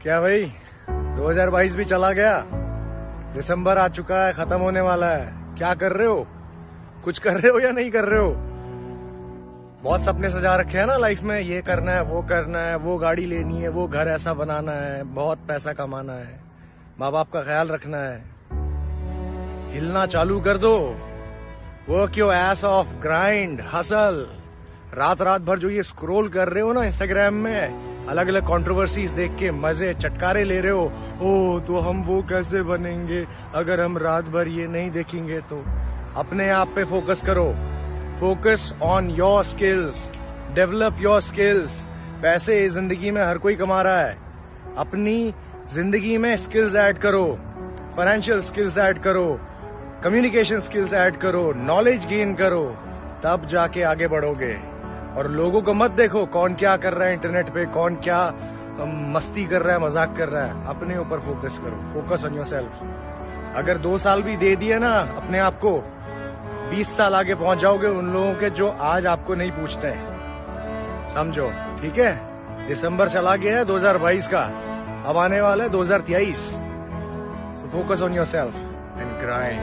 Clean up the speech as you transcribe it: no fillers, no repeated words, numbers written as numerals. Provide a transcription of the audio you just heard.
क्या भाई, 2022 भी चला गया, दिसंबर आ चुका है, खत्म होने वाला है। क्या कर रहे हो? कुछ कर रहे हो या नहीं कर रहे हो? बहुत सपने सजा रखे हैं ना लाइफ में, ये करना है, वो करना है, वो गाड़ी लेनी है, वो घर ऐसा बनाना है, बहुत पैसा कमाना है, माँ बाप का ख्याल रखना है। हिलना चालू कर दो। Work your ass off, grind, hustle. रात रात भर जो ये स्क्रॉल कर रहे हो ना इंस्टाग्राम में, अलग अलग कंट्रोवर्सीज देख के मजे चटकारे ले रहे हो। ओ तो हम वो कैसे बनेंगे अगर हम रात भर ये नहीं देखेंगे? तो अपने आप पे फोकस करो। Focus on your skills, develop your skills. पैसे जिंदगी में हर कोई कमा रहा है, अपनी जिंदगी में स्किल्स ऐड करो, फाइनेंशियल स्किल्स ऐड करो, कम्युनिकेशन स्किल्स ऐड करो, नॉलेज गेन करो, तब जाके आगे बढ़ोगे। और लोगों को मत देखो कौन क्या कर रहा है इंटरनेट पे, कौन क्या मस्ती कर रहा है, मजाक कर रहा है। अपने ऊपर फोकस करो, फोकस ऑन योरसेल्फ। अगर 2 साल भी दे दिए ना अपने आप को, 20 साल आगे पहुंच जाओगे उन लोगों के जो आज आपको नहीं पूछते हैं। समझो, ठीक है? दिसंबर चला गया है 2022 का, अब आने वाला है 2023। Focus on yourself and grind.